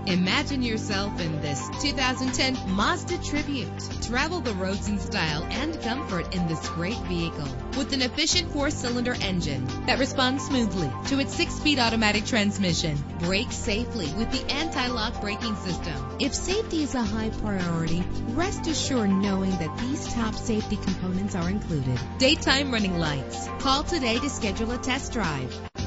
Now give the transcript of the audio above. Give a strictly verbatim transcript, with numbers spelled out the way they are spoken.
Imagine yourself in this two thousand ten Mazda Tribute. Travel the roads in style and comfort in this great vehicle. With an efficient four-cylinder engine that responds smoothly to its six-speed automatic transmission. Brake safely with the anti-lock braking system. If safety is a high priority, rest assured knowing that these top safety components are included. Daytime running lights. Call today to schedule a test drive.